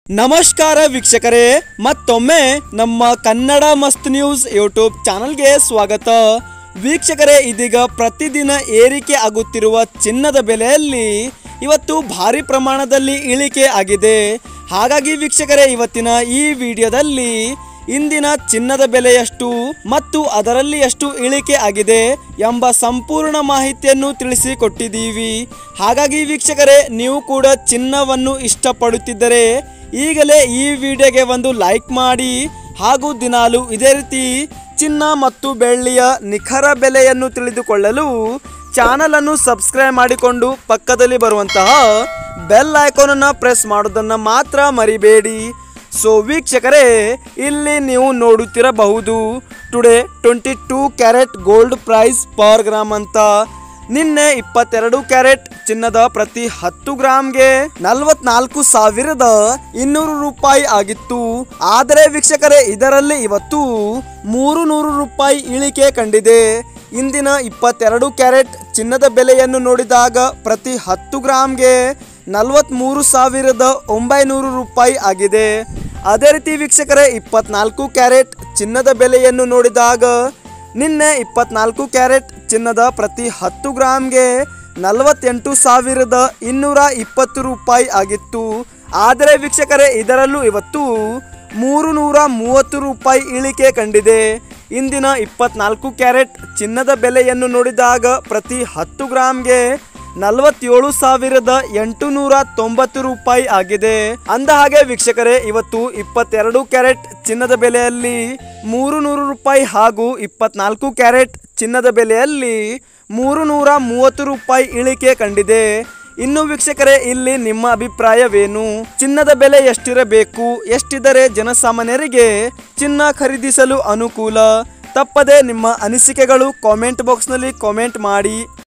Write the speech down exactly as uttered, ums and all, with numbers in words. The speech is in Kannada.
ನಮಸ್ಕಾರ ವೀಕ್ಷಕರೇ, ಮತ್ತೊಮ್ಮೆ ನಮ್ಮ ಕನ್ನಡ ಮಸ್ತ್ ನ್ಯೂಸ್ ಯೂಟ್ಯೂಬ್ ಚಾನಲ್ಗೆ ಸ್ವಾಗತ. ವೀಕ್ಷಕರೇ, ಇದೀಗ ಪ್ರತಿದಿನ ಏರಿಕೆ ಆಗುತ್ತಿರುವ ಚಿನ್ನದ ಬೆಲೆಯಲ್ಲಿ ಇವತ್ತು ಭಾರಿ ಪ್ರಮಾಣದಲ್ಲಿ ಇಳಿಕೆ ಆಗಿದೆ. ಹಾಗಾಗಿ ವೀಕ್ಷಕರೇ, ಇವತ್ತಿನ ಈ ವಿಡಿಯೋದಲ್ಲಿ ಇಂದಿನ ಚಿನ್ನದ ಬೆಲೆ ಎಷ್ಟು ಮತ್ತು ಅದರಲ್ಲಿ ಎಷ್ಟು ಇಳಿಕೆ ಆಗಿದೆ ಎಂಬ ಸಂಪೂರ್ಣ ಮಾಹಿತಿಯನ್ನು ತಿಳಿಸಿಕೊಟ್ಟಿದ್ದೀವಿ. ಹಾಗಾಗಿ ವೀಕ್ಷಕರೇ, ನೀವು ಕೂಡ ಚಿನ್ನವನ್ನು ಇಷ್ಟಪಡುತ್ತಿದ್ದರೆ ಈಗಲೇ ಈ ವಿಡಿಯೋಗೆ ಒಂದು ಲೈಕ್ ಮಾಡಿ ಹಾಗೂ ದಿನಾಲು ಇದೇ ರೀತಿ ಚಿನ್ನ ಮತ್ತು ಬೆಳ್ಳಿಯ ನಿಖರ ಬೆಲೆಯನ್ನು ತಿಳಿದುಕೊಳ್ಳಲು ಚಾನಲ್ ಅನ್ನು ಸಬ್ಸ್ಕ್ರೈಬ್ ಮಾಡಿಕೊಂಡು ಪಕ್ಕದಲ್ಲಿ ಬರುವಂತಹ ಬೆಲ್ ಐಕಾನ್ ಅನ್ನು ಪ್ರೆಸ್ ಮಾಡೋದನ್ನು ಮಾತ್ರ ಮರಿಬೇಡಿ. ಸೊ ವೀಕ್ಷಕರೇ, ಇಲ್ಲಿ ನೀವು ನೋಡುತ್ತಿರಬಹುದು today twenty two carat gold price per gram ಅಂತ. ನಿನ್ನೆ ಇಪ್ಪತ್ತೆರಡು ಕ್ಯಾರೆಟ್ ಚಿನ್ನದ ಪ್ರತಿ ಹತ್ತು ಗ್ರಾಮ್ಗೆ ನಲವತ್ನಾಲ್ಕು ಸಾವಿರದ ಇನ್ನೂರು ರೂಪಾಯಿ ಆಗಿತ್ತು. ಆದರೆ ವೀಕ್ಷಕರೇ, ಇದರಲ್ಲಿ ಇವತ್ತು ಮೂರು ನೂರು ರೂಪಾಯಿ ಇಳಿಕೆ ಕಂಡಿದೆ. ಇಂದಿನ ಇಪ್ಪತ್ತೆರಡು ಕ್ಯಾರೆಟ್ ಚಿನ್ನದ ಬೆಲೆಯನ್ನು ನೋಡಿದಾಗ ಪ್ರತಿ ಹತ್ತು ಗ್ರಾಮ್ಗೆ ನಲವತ್ತ್ಮೂರು ಸಾವಿರದ ಒಂಬೈನೂರು ರೂಪಾಯಿ ಆಗಿದೆ. ಅದೇ ರೀತಿ ವೀಕ್ಷಕರೇ, ಇಪ್ಪತ್ನಾಲ್ಕು ಕ್ಯಾರೆಟ್ ಚಿನ್ನದ ಬೆಲೆಯನ್ನು ನೋಡಿದಾಗ ನಿನ್ನೆ ಇಪ್ಪತ್ನಾಲ್ಕು ಕ್ಯಾರೆಟ್ ಚಿನ್ನದ ಪ್ರತಿ ಹತ್ತು ಗ್ರಾಮ್ಗೆ ನಲವತ್ತೆಂಟು ಸಾವಿರದ ಇನ್ನೂರ ಇಪ್ಪತ್ತು ರೂಪಾಯಿ ಆಗಿತ್ತು. ಆದರೆ ವೀಕ್ಷಕರೇ, ಇದರಲ್ಲೂ ಇವತ್ತು ಮೂರು ನೂರ ಮೂವತ್ತು ರೂಪಾಯಿ ಇಳಿಕೆ ಕಂಡಿದೆ. ಇಂದಿನ ಇಪ್ಪತ್ನಾಲ್ಕು ಕ್ಯಾರೆಟ್ ಚಿನ್ನದ ಬೆಲೆಯನ್ನು ನೋಡಿದಾಗ ಪ್ರತಿ ಹತ್ತು ಗ್ರಾಮ್ಗೆ ನಲವತ್ತೇಳು ಸಾವಿರದ ಎಂಟುನೂರ ತೊಂಬತ್ತು ರೂಪಾಯಿ ಆಗಿದೆ. ಅಂದ ಹಾಗೆ ವೀಕ್ಷಕರೇ, ಇವತ್ತು ಇಪ್ಪತ್ತೆರಡು ಕ್ಯಾರೆಟ್ ಚಿನ್ನದ ಬೆಲೆಯಲ್ಲಿ ಮೂರು ನೂರು ರೂಪಾಯಿ ಹಾಗೂ ಇಪ್ಪತ್ನಾಲ್ಕು ಕ್ಯಾರೆಟ್ ಚಿನ್ನದ ಬೆಲೆಯಲ್ಲಿ ಮೂರು ನೂರ ಮೂವತ್ತು ರೂಪಾಯಿ ಇಳಿಕೆ ಕಂಡಿದೆ. ಇನ್ನು ವೀಕ್ಷಕರೇ, ಇಲ್ಲಿ ನಿಮ್ಮ ಅಭಿಪ್ರಾಯವೇನು? ಚಿನ್ನದ ಬೆಲೆ ಎಷ್ಟಿರಬೇಕು? ಎಷ್ಟಿದ್ದರೆ ಜನಸಾಮಾನ್ಯರಿಗೆ ಚಿನ್ನ ಖರೀದಿಸಲು ಅನುಕೂಲ? ತಪ್ಪದೆ ನಿಮ್ಮ ಅನಿಸಿಕೆಗಳು ಕಾಮೆಂಟ್ ಬಾಕ್ಸ್ನಲ್ಲಿ ಕಾಮೆಂಟ್ ಮಾಡಿ.